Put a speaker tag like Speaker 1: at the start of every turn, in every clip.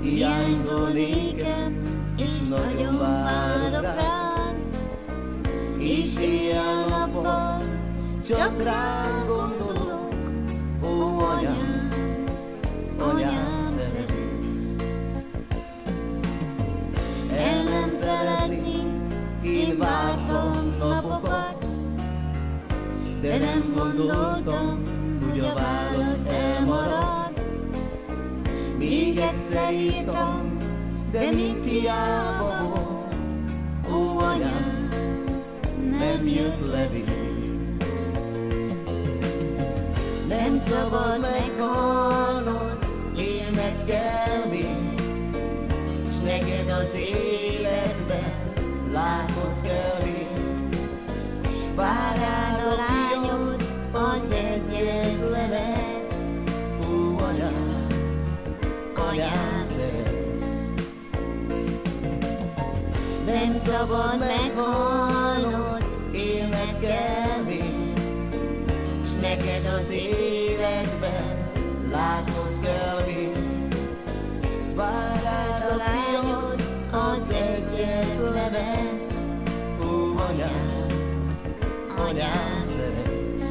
Speaker 1: Hiányzol nékem, és nagyon várok rád, és éjjel-nappal csak rád gondolok. Ó, anyám, anyám, szeretsz. El nem feledni, én vártam napokat, de nem gondoltam, hogy a válasz elmarad. Még egyszer írtam, de mind hiába volt. Ó, anyám, nem jött levél. Nem szabad meghalnod, élned kell még, s neked az életben látod kell még. Vár rád a lányod, az egyetlenet. Ó, anyám, anyám, szeretsz. Nem szabad meghalnod, élned kell még, s neked az életben látod kell még. Vár rád a lányod, az egyetlenet. Ó, anyám, anyám, szeretsz.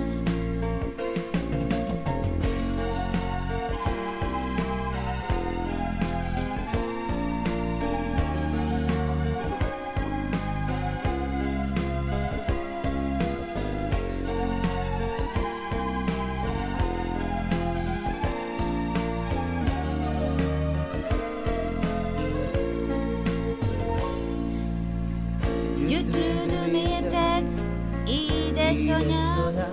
Speaker 1: Gyötrődöm érted, édesanyám,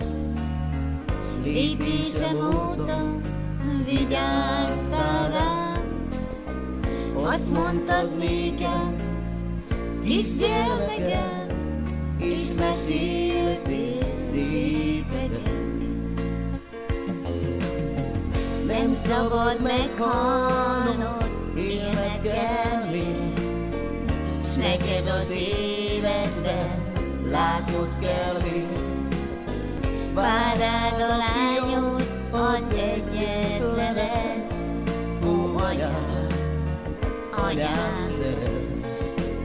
Speaker 1: lépésem óta vigyáztál rám. Azt mondtad nékem, kisgyermekem, és meséltél szépeket. Nem szabad meghalnod, élned kell még, s neked az életben látnod kell még. Vár rád a lányod, az egyetlenet. Ó, anyám, anyám, szeretsz.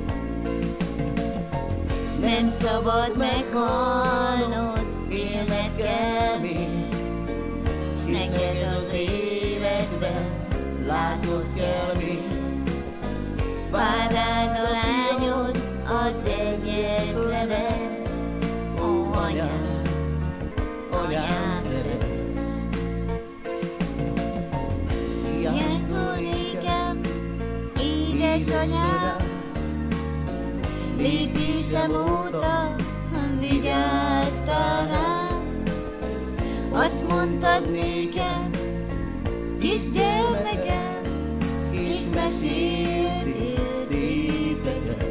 Speaker 1: Nem szabad meghalnod, élned kell még, s neked az életben látnod kell még. Vár rád a lányod, az egyetlenet. Ó, anyám, anyám, szeretsz. Hiányzol nékem, édesanyám, lépésem óta vigyáztál rám. Azt mondtad nékem, kisgyermekem, és meséltél szépeket.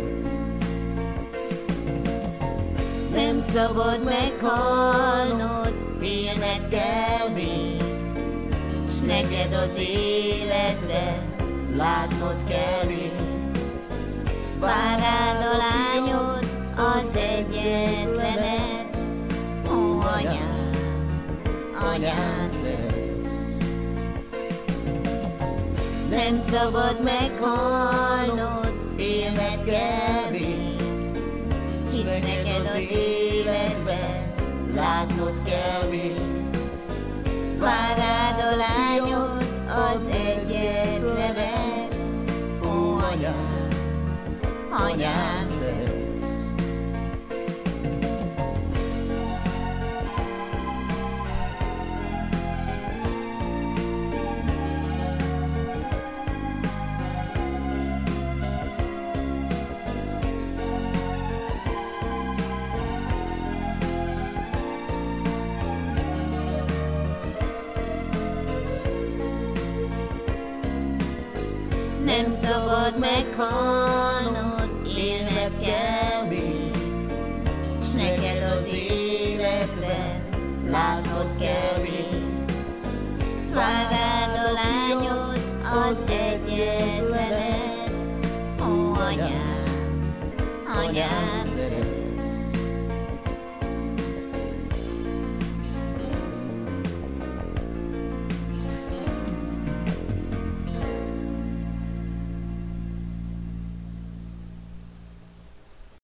Speaker 1: Nem szabad meghalnod, élned kell még, s neked az életben látnod kell még. Vár rád a lányod, az egyetlenet. Ó, anyám, anyám, szeretsz. Nem szabad meghalnod, élned kell még, hisz neked az életben látnod kell még. Vár rád a lányod, az egyetlenet. Ó, anyám, anyám, szeretsz. Nem szabad meghalnod, élned kell még, s neked az életben látnod kell még. Vár rád a lányod, az egyetlenet. Ó, anyám, anyám, szeretsz.